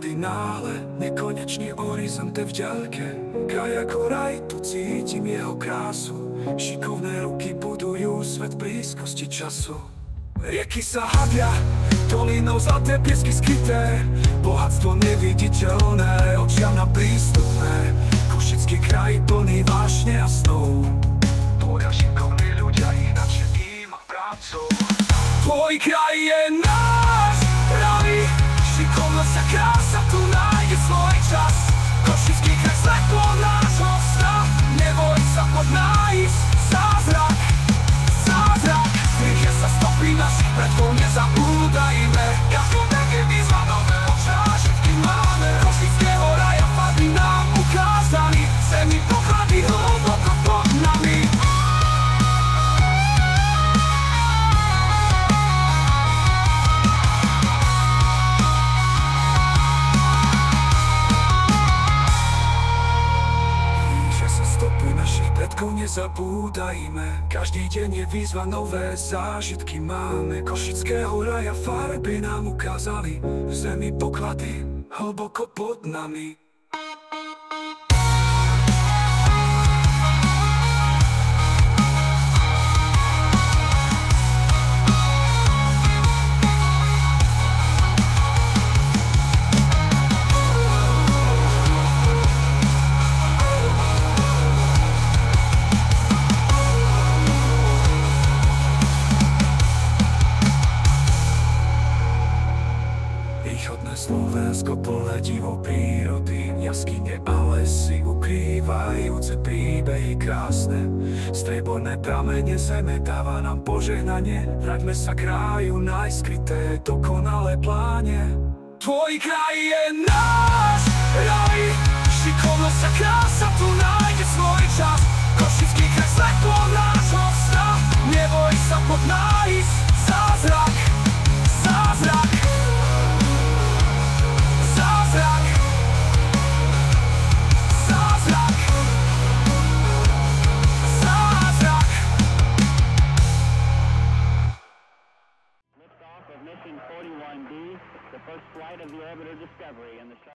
kardinále, nekonečný horizont v ďalke. Kraj ako raj, tu cítim jeho krásu. Šikovné ruky budujú svet blízkosti času. Rieky sa habia, dolinou zlaté piesky skryté. Bohatstvo neviditeľné, očiam naprístupné. Košický kraj plný vášne a snov. Tvoja šikovní ľudia ich nadšením a prácou. Tvoj kraj je náš pravý, šikovnosť a krása tu nájde svoj čas. Košický kraj svetlo nášho sna, neboj sa odnájsť zázrak, zázrak. Stríhia sa stopy našich predkov, nezabúdajme. Každú tak je výzva nové zážitky máme. Košického raja farby nám ukázali, zemi poklady hlboko pod nami. Nezabúdajme, každý deň je výzva, nové zážitky máme. Košického raja farby nám ukázali, v zemi poklady hlboko pod nami. Slovensko plné divou prírody, jaskyne a lesy ukrývajúce príbehy krásne. Strieborné pramene zeme dáva nám požehnanie, vráťme sa kraju najskryté dokonalé pláne. Tvoj kraj je náš raj, šikovnosť a krása tu nájde svoj čas. Košický kraj svetlo nášho sna, neboj sa podnájsť zázrak, zázrak. Mission 41D, the first flight of the orbiter Discovery, and the